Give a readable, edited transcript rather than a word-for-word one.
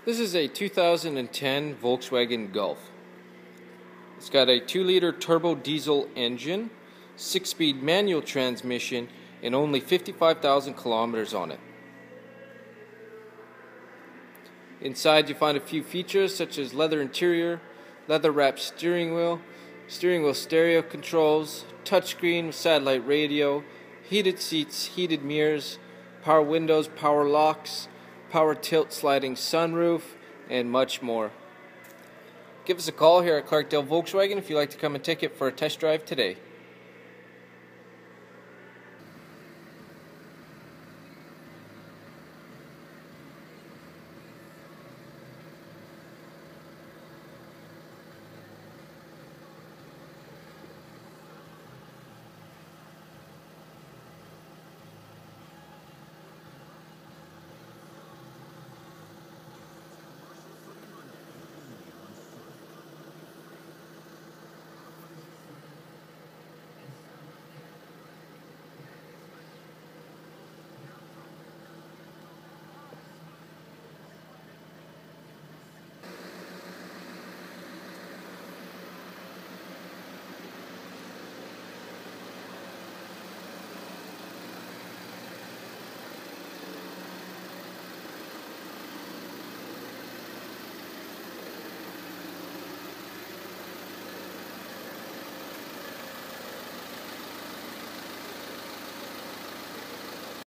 This is a 2010 Volkswagen Golf. It's got a 2-liter turbo diesel engine, 6-speed manual transmission, and only 55,000 kilometers on it. Inside you find a few features such as leather interior, leather-wrapped steering wheel stereo controls, touchscreen with satellite radio, heated seats, heated mirrors, power windows, power locks, power tilt sliding sunroof, and much more. Give us a call here at Clarkdale Volkswagen if you'd like to come and take it for a test drive today.